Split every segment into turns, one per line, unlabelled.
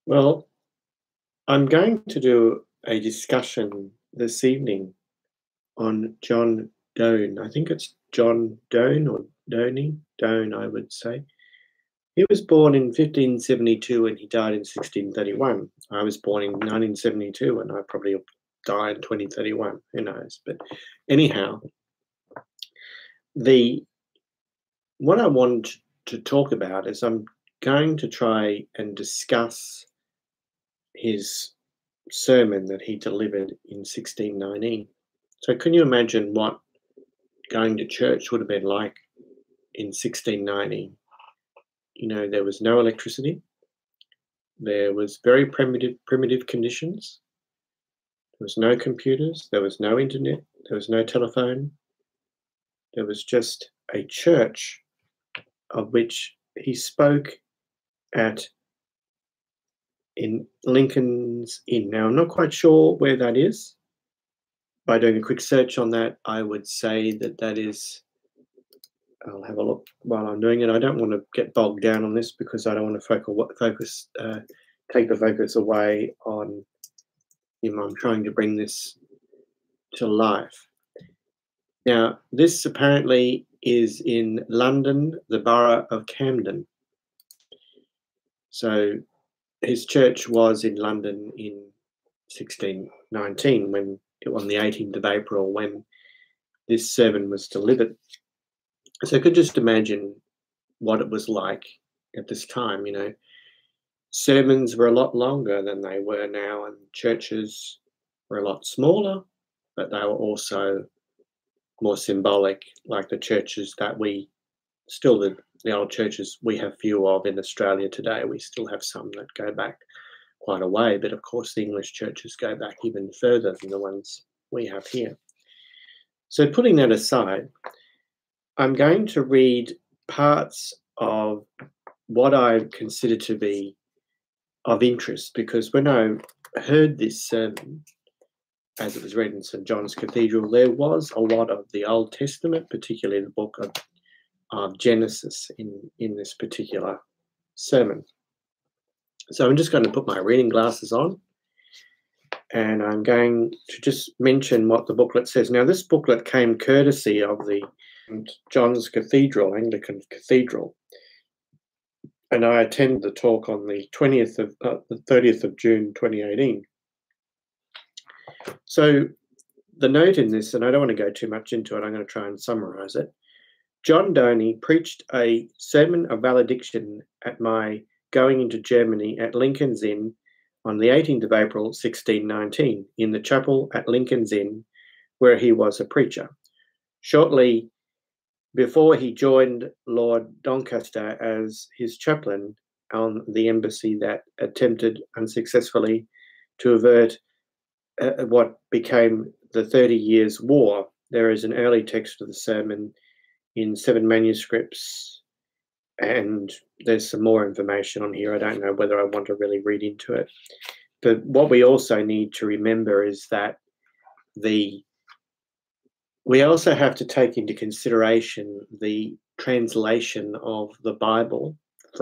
Well, I'm going to do a discussion this evening on John Donne. I think it's John Donne or Donne, I would say. He was born in 1572 and he died in 1631. I was born in 1972 and I probably die in 2031, who knows. But anyhow, what I want to talk about is I'm going to try and discuss his sermon that he delivered in 1619. So can you imagine what going to church would have been like in 1619? You know, there was no electricity. There was very primitive conditions. There was no computers. There was no internet. There was no telephone. There was just a church of which he spoke in Lincoln's Inn. Now, I'm not quite sure where that is. By doing a quick search on that, I would say that is, I'll have a look while I'm doing it. I don't want to get bogged down on this because I don't want to take the focus away on him. I'm trying to bring this to life. Now, this apparently is in London, the borough of Camden. So his church was in London in 1619, on the 18th of April, when this sermon was delivered. So I could just imagine what it was like at this time. You know, sermons were a lot longer than they were now, and churches were a lot smaller, but they were also more symbolic, like the churches that the old churches we have few of in Australia today. We still have some that go back quite a way, but of course the English churches go back even further than the ones we have here. So putting that aside, I'm going to read parts of what I consider to be of interest, because when I heard this sermon, as it was read in St. John's Cathedral, there was a lot of the Old Testament, particularly the book of Genesis in this particular sermon. So I'm just going to put my reading glasses on and I'm going to just mention what the booklet says. Now, this booklet came courtesy of the St. John's Cathedral, Anglican Cathedral, and I attended the talk on the 30th of June 2018. So the note in this, and I don't want to go too much into it, I'm going to try and summarize it. John Donne preached a sermon of valediction at my going into Germany at Lincoln's Inn on the 18th of April, 1619, in the chapel at Lincoln's Inn, where he was a preacher. Shortly before he joined Lord Doncaster as his chaplain on the embassy that attempted unsuccessfully to avert what became the 30 Years' War. There is an early text of the sermon in 7 manuscripts, and there's some more information on here. I don't know whether I want to really read into it. But what we also need to remember is that we also have to take into consideration the translation of the Bible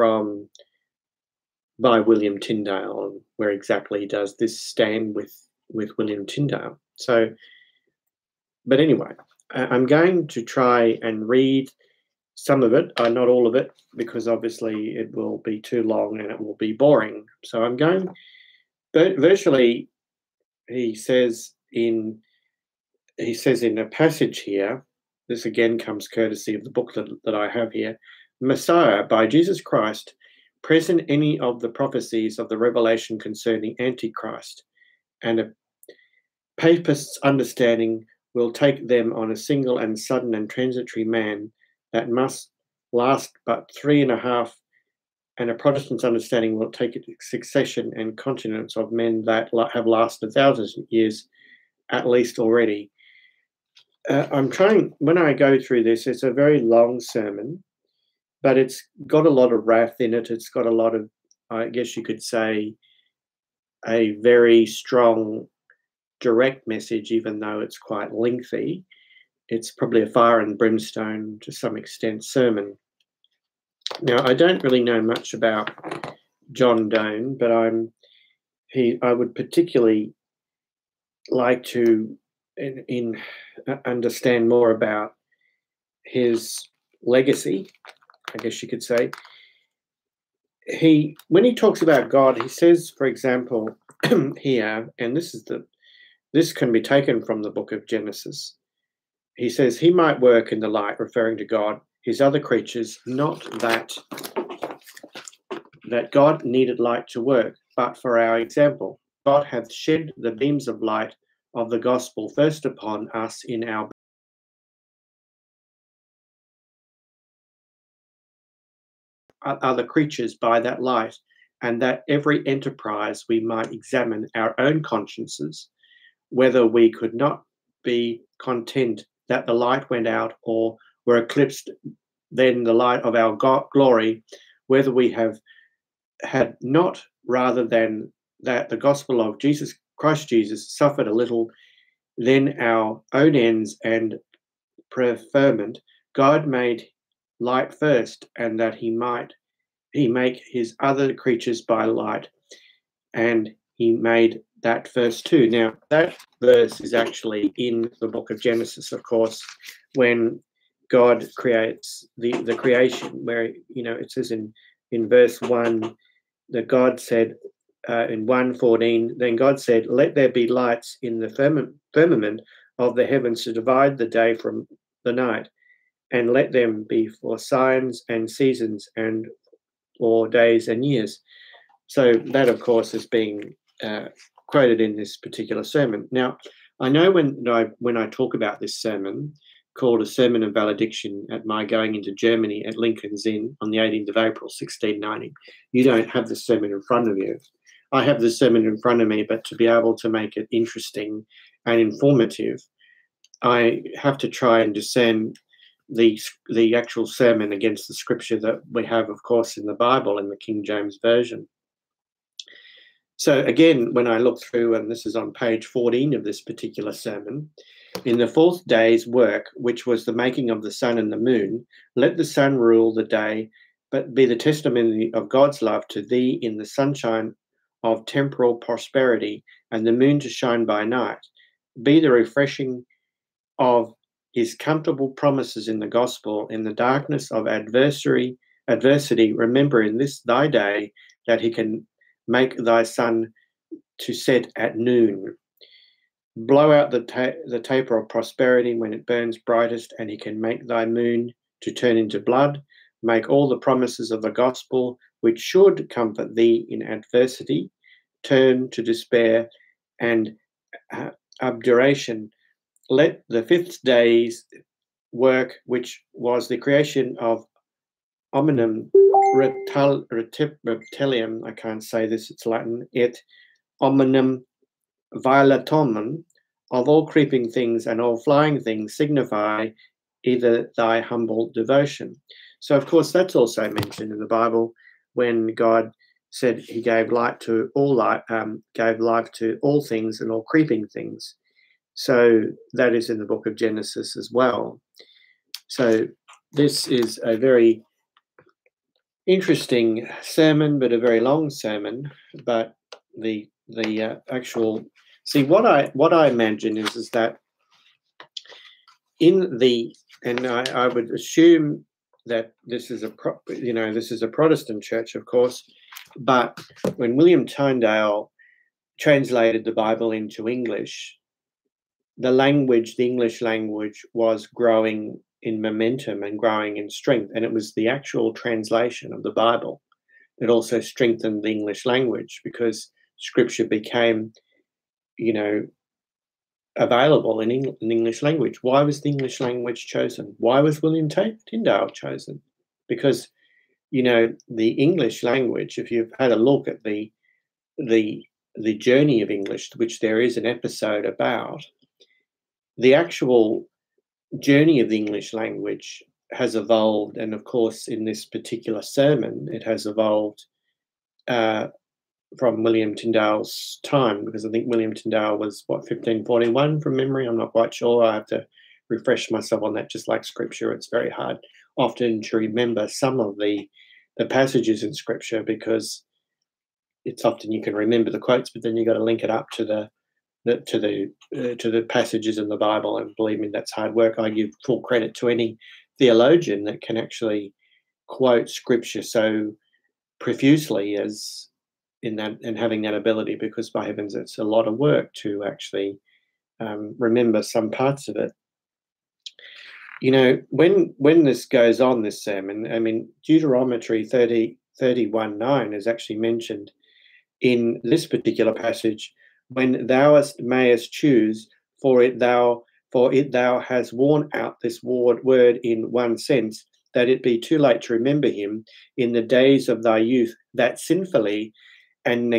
by William Tyndale, and where exactly does this stand with William Tyndale. So, but anyway, I'm going to try and read some of it, not all of it, because obviously it will be too long and it will be boring. So I'm going, virtually, he says in a passage here, this again comes courtesy of the booklet that I have here, Messiah, by Jesus Christ, present any of the prophecies of the revelation concerning Antichrist, and a papist's understanding will take them on a single and sudden and transitory man that must last but 3.5, and a Protestant's understanding will take a succession and continence of men that have lasted thousands of years at least already. I'm trying, when I go through this, it's a very long sermon, but it's got a lot of wrath in it. It's got a lot of, I guess you could say, a very strong, direct message, even though it's quite lengthy. It's probably a fire and brimstone, to some extent, sermon. Now, I don't really know much about John Donne, but I'm I would particularly like to understand more about his legacy, I guess you could say. When he talks about God, he says, for example, here, and this can be taken from the book of Genesis. He says he might work in the light, referring to God, his other creatures, not that God needed light to work, but for our example. God hath shed the beams of light of the gospel first upon us in our other creatures by that light, and that every enterprise we might examine our own consciences, whether we could not be content that the light went out or were eclipsed then the light of our glory, whether we have had not rather than that the gospel of Christ Jesus suffered a little, then our own ends and preferment, God made light first, and that he make his other creatures by light, and he made that first too. Now, that verse is actually in the book of Genesis, of course, when God creates the creation, where it says in verse 1 that God said in 1:14, then God said, let there be lights in the firmament of the heavens to divide the day from the night, and let them be for signs and seasons and for days and years. So that, of course, is being quoted in this particular sermon. Now, I know when I talk about this sermon, called a sermon of valediction at my going into Germany at Lincoln's Inn on the 18th of April, 1690, you don't have the sermon in front of you. I have the sermon in front of me, but to be able to make it interesting and informative, I have to try and discern the actual sermon against the scripture that we have, of course, in the Bible, in the King James Version. So again, when I look through, and this is on page 14 of this particular sermon, in the fourth day's work, which was the making of the sun and the moon, let the sun rule the day, but be the testimony of God's love to thee in the sunshine of temporal prosperity, and the moon to shine by night. Be the refreshing of his comfortable promises in the gospel, in the darkness of adversity, remember in this thy day that he can make thy sun to set at noon. Blow out the taper of prosperity when it burns brightest, and he can make thy moon to turn into blood. Make all the promises of the gospel, which should comfort thee in adversity, turn to despair and obduration. Let the fifth day's work, which was the creation of hominum reptilium, I can't say this, it's Latin, et hominum violatomum, of all creeping things and all flying things, signify either thy humble devotion. So, of course, that's also mentioned in the Bible when God said he gave light to all gave life to all things and all creeping things. So that is in the book of Genesis as well. So this is a very interesting sermon, but a very long sermon. But the actual what I imagine is that in the, and I would assume that this is a Protestant church, of course, but when William Tyndale translated the Bible into English, the English language was growing in momentum and growing in strength, and it was the actual translation of the Bible that also strengthened the English language, because scripture became, available in English language. Why was the English language chosen? Why was William Tyndale chosen? Because, the English language, if you've had a look at the journey of English, which there is an episode about, the actual journey of the English language has evolved, and of course, in this particular sermon, it has evolved from William Tyndale's time, because I think William Tyndale was, 1541 from memory? I'm not quite sure. I have to refresh myself on that. Just like scripture, it's very hard often to remember some of the passages in scripture, because, it's often you can remember the quotes, but then you got to link it up to the passages in the Bible. And believe me, that's hard work. I give full credit to any theologian that can actually quote scripture so profusely as in that, and having that ability, because by heavens, it's a lot of work to actually remember some parts of it. You know, when this goes on, this sermon, I mean, Deuteronomy 31:9 is actually mentioned in this particular passage. When thou mayest choose, for it thou hast worn out this word in one sense, that it be too late to remember him in the days of thy youth, that sinfully and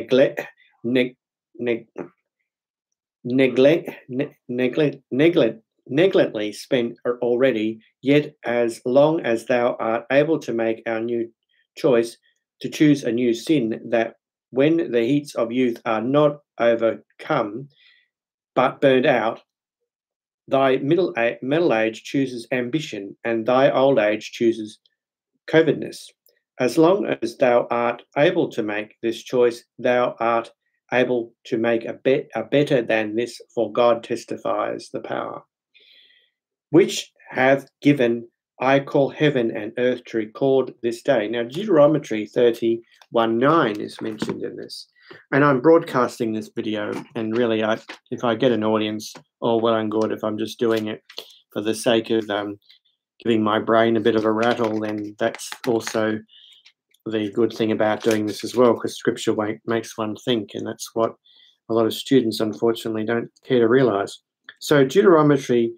negligently spent already, yet as long as thou art able to make our new choice, to choose a new sin, that when the heats of youth are not overcome but burned out, thy middle age chooses ambition, and thy old age chooses covetousness. As long as thou art able to make this choice, thou art able to make a better than this, for God testifies the power, which hath given, I call heaven and earth to record this day. Now, Deuteronomy 31:9 is mentioned in this. And I'm broadcasting this video, and really, if I get an audience, all well and good. If I'm just doing it for the sake of giving my brain a bit of a rattle, then that's also the good thing about doing this as well, because scripture makes one think, and that's what a lot of students, unfortunately, don't care to realize. So Deuteronomy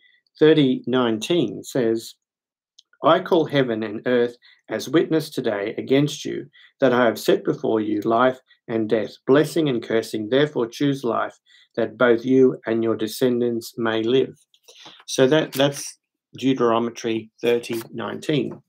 30:19 says, I call heaven and earth as witness today against you, that I have set before you life and death, blessing and cursing. Therefore choose life, that both you and your descendants may live. So that's Deuteronomy 30:19.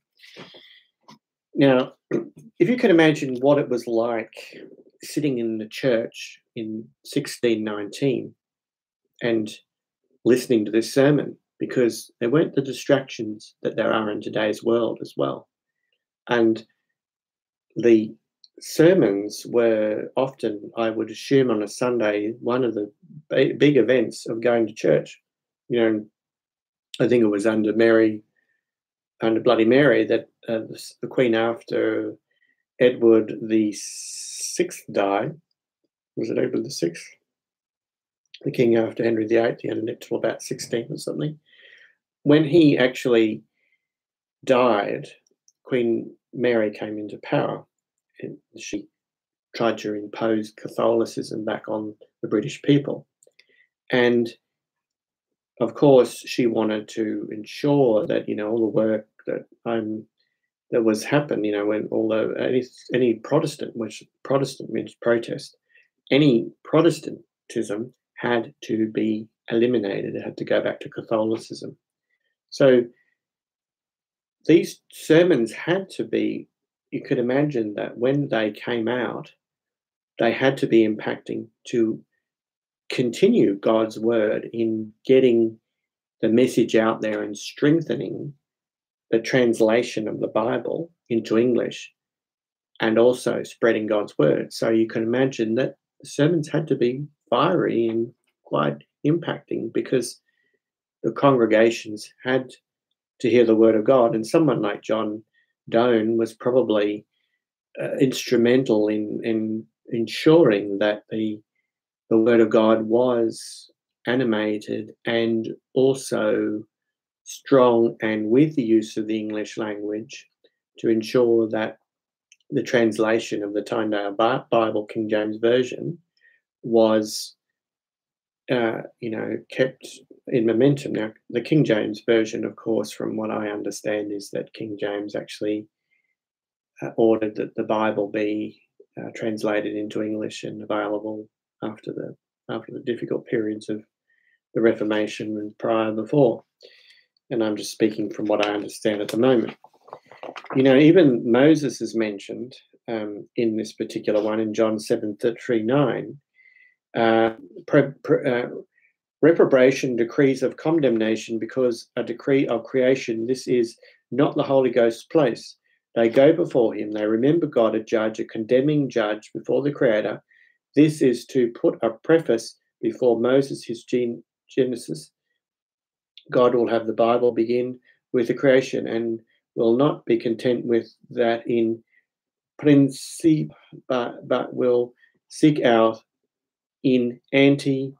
Now, if you can imagine what it was like sitting in the church in 1619 and listening to this sermon, because there weren't the distractions that there are in today's world as well. And the sermons were often, I would assume, on a Sunday, one of the big events of going to church. You know, I think it was under Bloody Mary, that the Queen, after Edward VI died, was it Edward VI? The king after Henry VIII, he hadn't lived till about 16 or something. When he actually died, Queen Mary came into power, and she tried to impose Catholicism back on the British people. And of course, she wanted to ensure that, you know, all the work that was happened, you know, when any Protestant, which Protestant means protest, any Protestantism had to be eliminated. It had to go back to Catholicism. So these sermons had to be, you could imagine that when they came out, they had to be impacting to continue God's word in getting the message out there and strengthening the translation of the Bible into English, and also spreading God's word. So you can imagine that the sermons had to be fiery and quite impacting, because the congregations had to hear the word of God. And someone like John Donne was probably instrumental in ensuring that the word of God was animated and also strong, and with the use of the English language, to ensure that the translation of the Tyndale Bible, King James Version, was kept in momentum. Now, the King James Version, of course, from what I understand, is that King James actually ordered that the Bible be translated into English and available after the difficult periods of the Reformation and before. And I'm just speaking from what I understand at the moment. You know, even Moses is mentioned in this particular one in John 7:39. Reprobation, decrees of condemnation, because a decree of creation, this is not the Holy Ghost's place. They go before him. They remember God, a judge, a condemning judge before the Creator. This is to put a preface before Moses, his Genesis. God will have the Bible begin with the creation and will not be content with that in principe, but will seek out in ante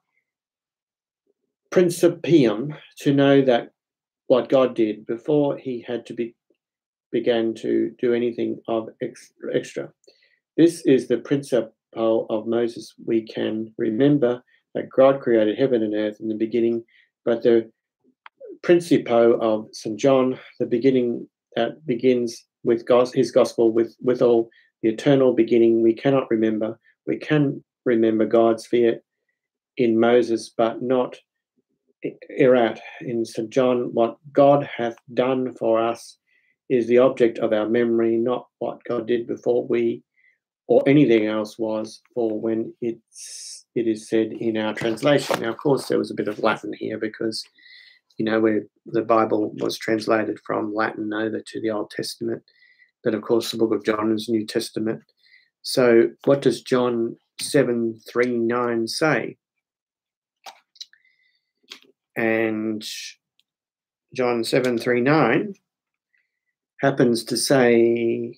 principium to know that what God did before he had to began to do anything of extra. This is the principle of Moses. We can remember that God created heaven and earth in the beginning, but the principle of St. John, the beginning that begins with his gospel, with all the eternal beginning, we cannot remember. We can remember God's fear in Moses, but not erat in St. John. What God hath done for us is the object of our memory, not what God did before we or anything else was, for when it is said in our translation. Now, of course, there was a bit of Latin here because, where the Bible was translated from Latin over to the Old Testament. But, of course, the book of John is New Testament. So what does John 7:39 say? And John 7:39 happens to say,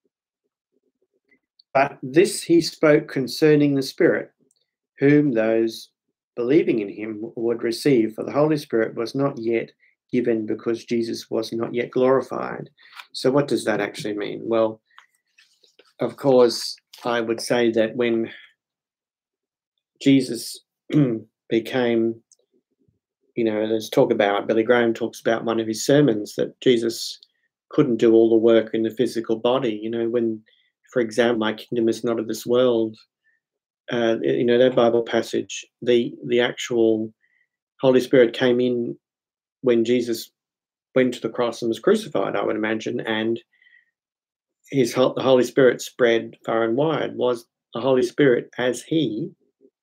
but this he spoke concerning the Spirit, whom those believing in him would receive, for the Holy Spirit was not yet given because Jesus was not yet glorified. So what does that actually mean? Well, of course, I would say that when Jesus became, there's talk about, Billy Graham talks about one of his sermons that Jesus couldn't do all the work in the physical body. When, for example, my kingdom is not of this world, that Bible passage, the actual Holy Spirit came in when Jesus went to the cross and was crucified, I would imagine, and the Holy Spirit spread far and wide. Was the Holy Spirit as he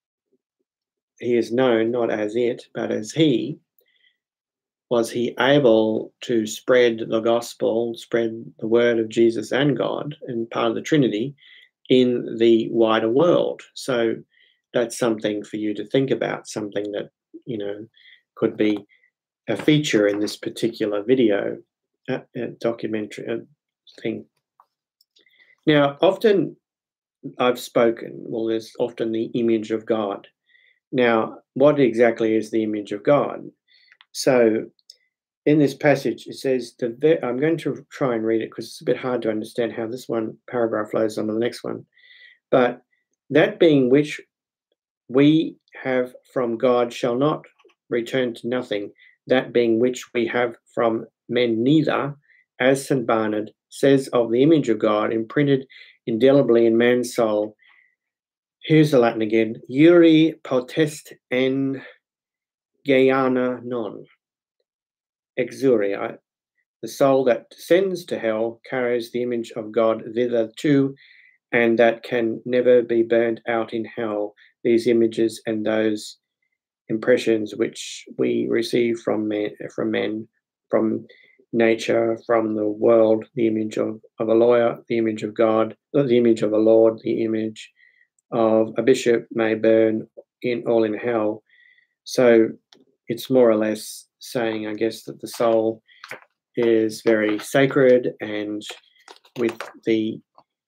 is known, not as it, but as he, was he able to spread the gospel, spread the word of Jesus and God and part of the Trinity in the wider world? So that's something for you to think about, something that, could be a feature in this particular video documentary thing. Now, often I've spoken, there's often the image of God. Now, what exactly is the image of God? So in this passage, it says, I'm going to try and read it because it's a bit hard to understand how this one paragraph flows on to the next one. But that being which we have from God shall not return to nothing, that being which we have from men neither, as St. Bernard says of the image of God imprinted indelibly in man's soul. Here's the Latin again. Iuri potest en Geana non. Exuria. The soul that descends to hell carries the image of God thither too, and that can never be burnt out in hell. These images and those impressions which we receive from men, from nature, from the world, the image of a lawyer, the image of God, the image of a lord, the image of a bishop may burn all in hell. So it's more or less saying, I guess, that the soul is very sacred, and with the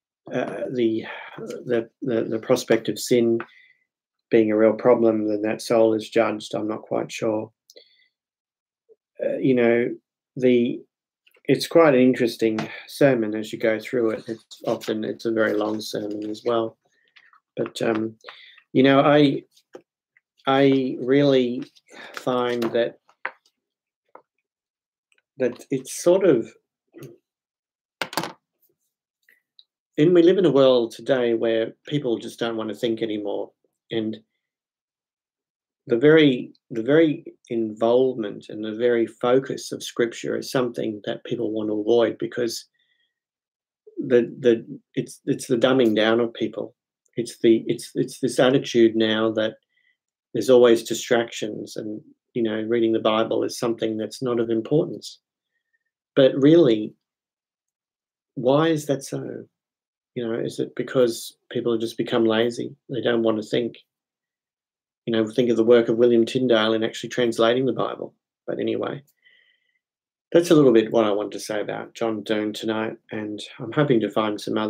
prospect of sin being a real problem, then that soul is judged. I'm not quite sure. It's quite an interesting sermon as you go through it. It's a very long sermon as well. But I really find that it's sort of, and we live in a world today where people just don't want to think anymore, and the very involvement and the very focus of Scripture is something that people want to avoid, because it's the dumbing down of people. It's this attitude now that there's always distractions, and reading the Bible is something that's not of importance. But really, Why is that so? Is it because people have just become lazy? They don't want to think. Think of the work of William Tyndale in actually translating the Bible. But anyway, that's a little bit what I wanted to say about John Donne tonight, and I'm hoping to find some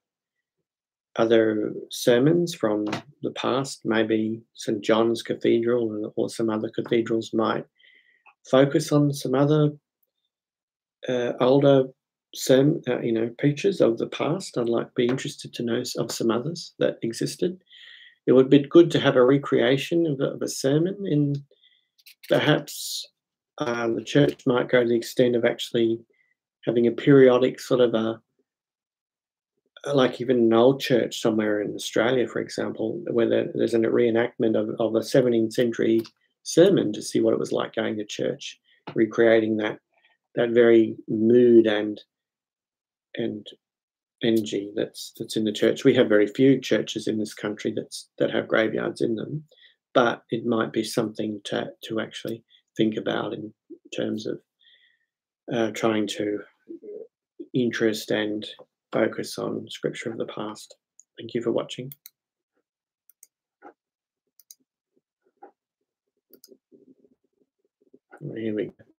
other sermons from the past. Maybe St John's Cathedral or some other cathedrals might focus on some other older preachers of the past. I'd be interested to know of some others that existed. It would be good to have a recreation of a sermon, in perhaps the church might go to the extent of actually having a periodic sort of like even an old church somewhere in Australia, for example, where there's a reenactment of a 17th century sermon to see what it was like going to church, recreating that very mood and energy that's in the church. We have very few churches in this country that have graveyards in them, but it might be something to actually think about in terms of trying to interest and focus on scripture of the past. Thank you for watching. Here we go.